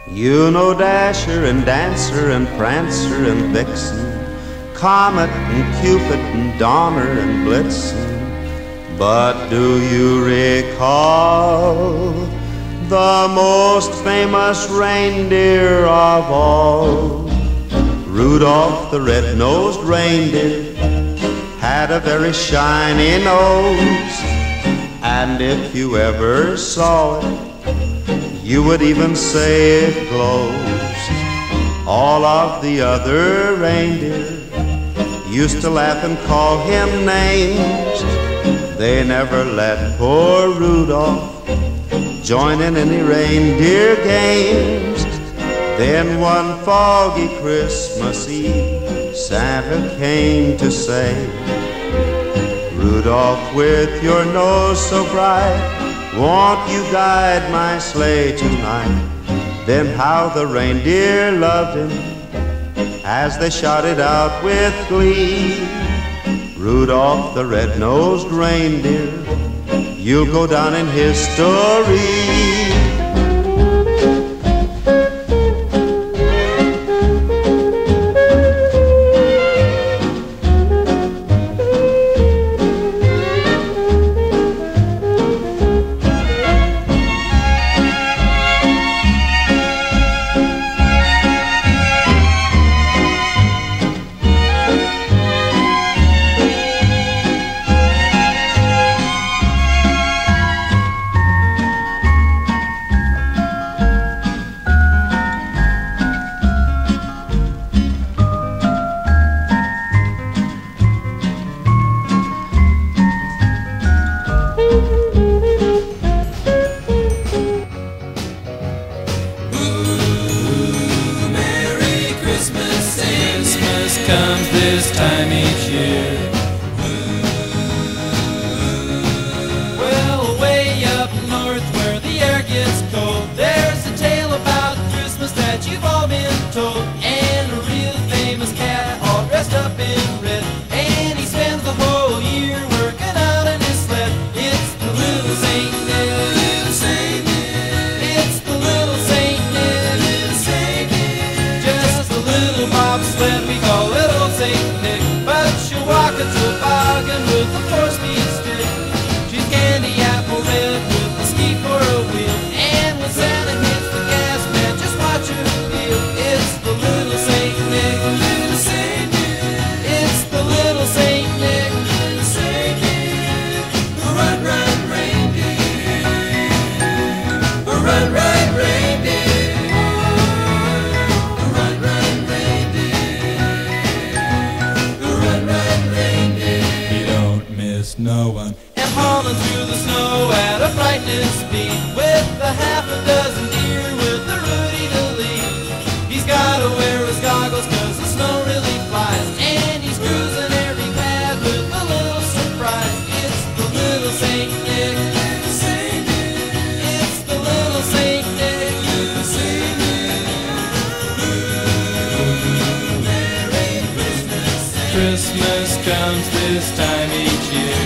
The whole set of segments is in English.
You know Dasher and Dancer and Prancer and Vixen, Comet and Cupid and Donner and Blitzen. But do you recall the most famous reindeer of all? Rudolph the red-nosed reindeer had a very shiny nose, and if you ever saw it, you would even say it glows. All of the other reindeer used to laugh and call him names. They never let poor Rudolph join in any reindeer games. Then one foggy Christmas Eve, Santa came to say, Rudolph, with your nose so bright, won't you guide my sleigh tonight? Then how the reindeer loved him as they shouted out with glee, Rudolph the red-nosed reindeer, you'll go down in history. Comes this time each year. Well, way up north where the air gets cold, there's a tale about Christmas that you've all been told. And a real famous cat all dressed up in red, and he spends the whole year working out in his sled. It's the little Saint Nick, little Saint Nick. It's the little Saint Nick, little Saint Nick. Just a little bobsled we call little Saint Nick, but she'll walk a toboggan with a four-speed stick. She's candy apple red with a ski for a wheel, and when Santa hits the gas, man, just watch her feel. It's the little Saint Nick, little Saint Nick. It's the little Saint Nick, little Saint Nick. Run, run, reindeer. Run, run, reindeer. Run, run, reindeer. Run, run, reindeer. You don't miss no one. And hauling through the snow at a frightening speed, with a half a dozen deer with a Rudy to lead. He's gotta wear his goggles 'cause the snow really flies, and he's cruising every path with a little surprise. It's the little Saint Nick, little Saint Nick. It's the little Saint Nick, little Saint Nick. Merry Christmas. Christmas comes this time each year.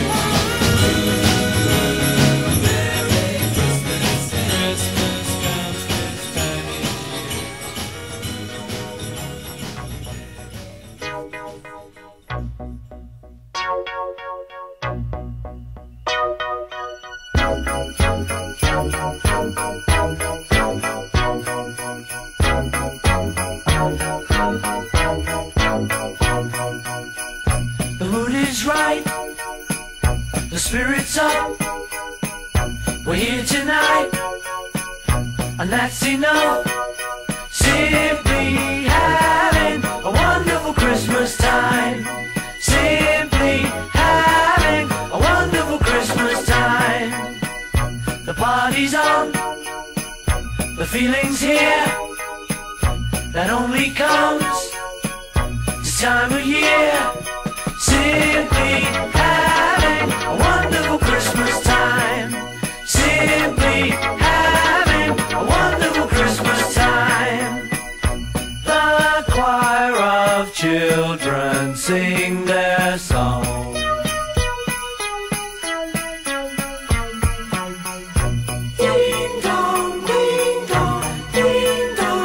The mood is right, the spirit's up. We're here tonight, and that's enough. Simply having a wonderful Christmas time. Simply having a wonderful Christmas time. The party's on, the feeling's here, that only comes this time of year. Simply having a wonderful Christmas time. Simply having a wonderful Christmas time. The choir of children sing their song. Ding dong, ding dong, ding dong.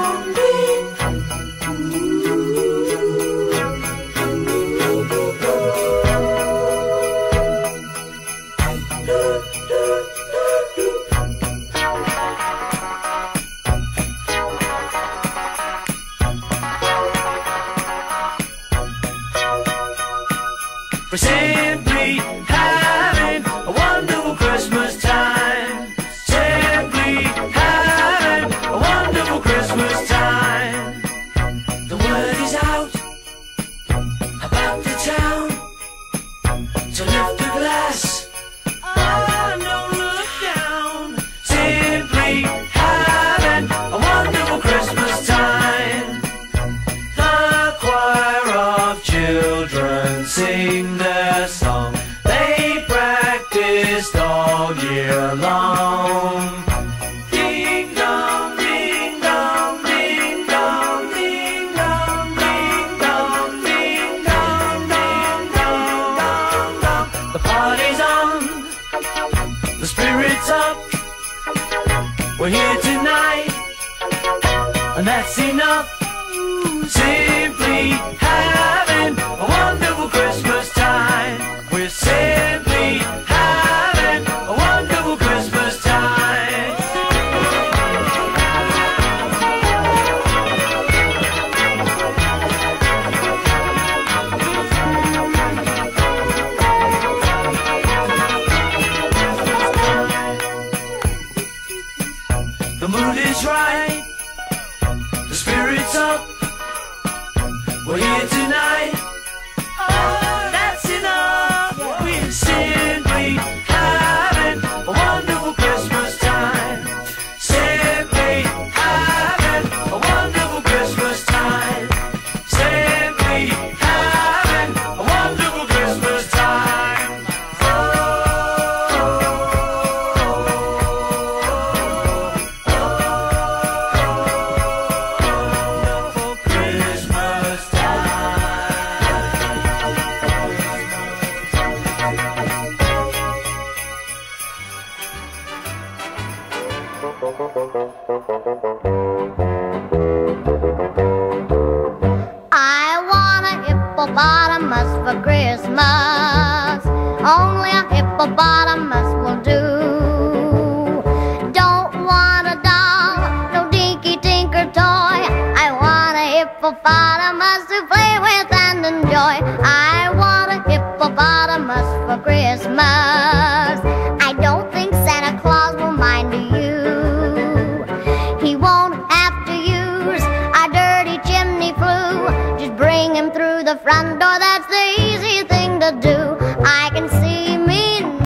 We're simply having a wonderful Christmas time. Simply having a wonderful Christmas time. The word is out about the town to lift a glass. Oh, don't look down. Simply having a wonderful Christmas time. The choir of children sing their song. They practiced all year long. Ding dong, ding dong, ding dong, ding dong, ding dong, ding dong, dong, dong, dong, dong. The party's on, the spirit's up. We're here tonight, and that's enough. Simply having a wonderful Christmas time. We're simply having a wonderful Christmas time. The mood is right, the spirit's up. We're here tonight. Oh, that's enough. We're simply having a wonderful Christmas time. Simply having a wonderful Christmas time. Simply having a wonderful Christmas time. Wonderful Christmas I want a hippopotamus for Christmas. Only a hippopotamus will do. Don't want a doll, no dinky tinker toy. I want a hippopotamus to play with and enjoy. I want a hippopotamus for Christmas. I don't think Santa Claus will mind you. He won't have to use a dirty chimney flue. Just bring him through the front door.